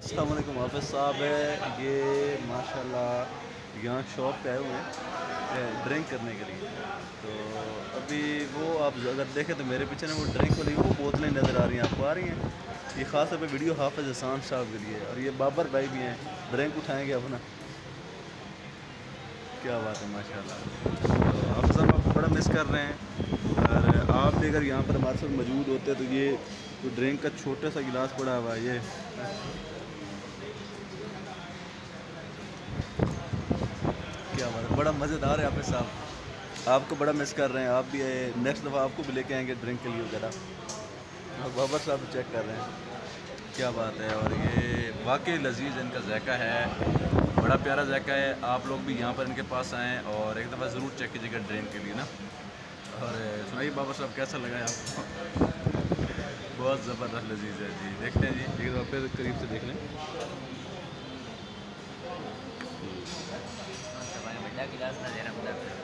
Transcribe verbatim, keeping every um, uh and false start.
अस्सलाम वालेकुम हाफिज़ साहब है ये माशाल्लाह यहाँ शॉप पे आए हुए हैं ड्रिंक करने के लिए। तो अभी वो आप अगर देखें तो मेरे पीछे ना वो ड्रिंक वाली वो बोतलें नज़र आ रही हैं, आपको आ रही हैं। ये ख़ास तौर पे वीडियो हाफिज़ एहसान साहब के लिए, और ये बाबर भाई भी हैं, ड्रिंक उठाएँगे अपना। क्या बात है माशाल्लाह। तो हाफिज़ साहब आपको बड़ा मिस कर रहे हैं, और आप भी अगर यहाँ पर हमारे साथ मौजूद होते तो ये तो ड्रिंक का छोटा सा गिलास पड़ा हुआ है, ये क्या बात है, बड़ा मज़ेदार है हाफिज़ साहब। आपको बड़ा मिस कर रहे हैं, आप भी नेक्स्ट दफ़ा आपको भी लेके आएंगे ड्रिंक के लिए वगैरह। और बाबर साहब चेक कर रहे हैं, क्या बात है। और ये वाकई लजीज इनका ज़ायका है, बड़ा प्यारा ज़ायका है। आप लोग भी यहाँ पर इनके पास आएँ और एक दफ़ा ज़रूर चेक कीजिएगा ड्रिंक के लिए ना। और सुनाइए बाबर साहब कैसा लगा है आपको? बहुत ज़बरदस्त लजीज है जी, देखते हैं जी, एक दफ़ा फिर करीब से देख लें। गिलास ना देना